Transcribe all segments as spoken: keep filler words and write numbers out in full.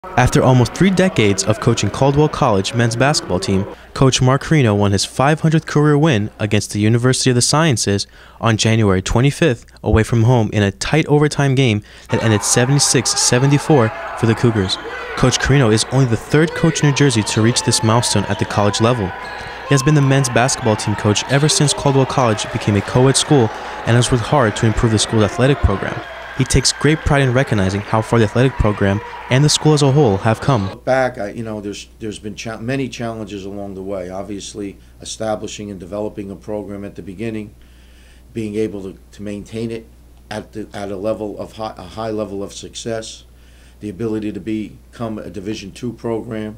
After almost three decades of coaching Caldwell College men's basketball team, Coach Mark Corino won his five hundredth career win against the University of the Sciences on January twenty-fifth away from home in a tight overtime game that ended seventy-six seventy-four for the Cougars. Coach Corino is only the third coach in New Jersey to reach this milestone at the college level. He has been the men's basketball team coach ever since Caldwell College became a co-ed school and has worked hard to improve the school's athletic program. He takes great pride in recognizing how far the athletic program and the school as a whole have come. Back, I, you know, there's there's been cha many challenges along the way. Obviously, establishing and developing a program at the beginning, being able to, to maintain it at the at a level of high, a high level of success, the ability to become a Division two program,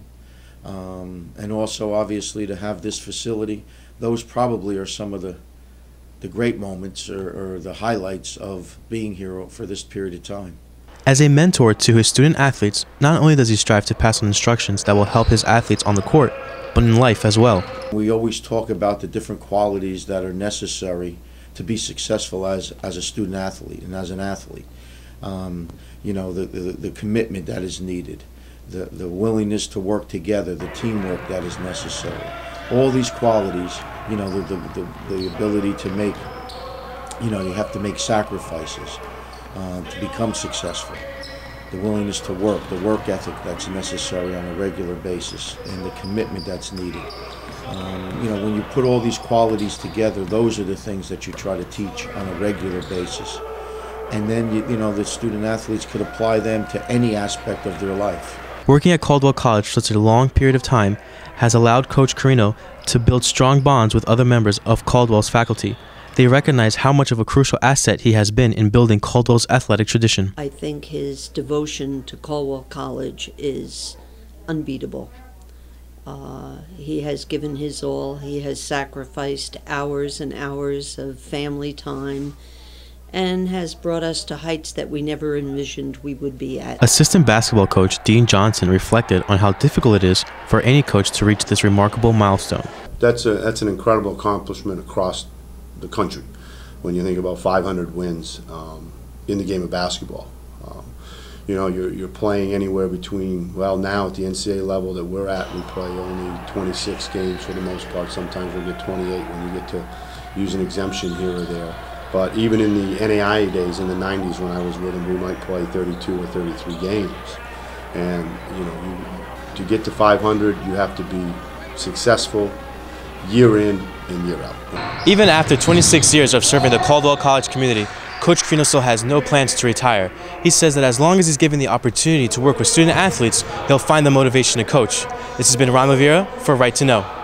um, and also obviously to have this facility. Those probably are some of the the great moments or, or the highlights of being here for this period of time. As a mentor to his student athletes, not only does he strive to pass on instructions that will help his athletes on the court, but in life as well. We always talk about the different qualities that are necessary to be successful as, as a student athlete and as an athlete. Um, you know, the, the, the commitment that is needed, the, the willingness to work together, the teamwork that is necessary. All these qualities, you know, the, the, the, the ability to make, you know, you have to make sacrifices uh, to become successful. The willingness to work, the work ethic that's necessary on a regular basis, and the commitment that's needed. Um, you know, when you put all these qualities together, those are the things that you try to teach on a regular basis. And then, you, you know, the student athletes could apply them to any aspect of their life. Working at Caldwell College for such a long period of time has allowed Coach Corino to build strong bonds with other members of Caldwell's faculty. They recognize how much of a crucial asset he has been in building Caldwell's athletic tradition. I think his devotion to Caldwell College is unbeatable. Uh, he has given his all. He has sacrificed hours and hours of family time and has brought us to heights that we never envisioned we would be at. Assistant basketball coach Dean Johnson reflected on how difficult it is for any coach to reach this remarkable milestone. That's a that's an incredible accomplishment across the country when you think about five hundred wins um, in the game of basketball. Um, you know, you're, you're playing anywhere between, well, now at the N C double A level that we're at, we play only twenty-six games for the most part. Sometimes we get twenty-eight when you get to use an exemption here or there. But even in the N A I A days in the nineties when I was with them, we might play thirty-two or thirty-three games. And, you know, you, to get to five hundred, you have to be successful year in and year out. Even after twenty-six years of serving the Caldwell College community, Coach Corino still has no plans to retire. He says that as long as he's given the opportunity to work with student athletes, he'll find the motivation to coach. This has been Ron Rivera for Right to Know.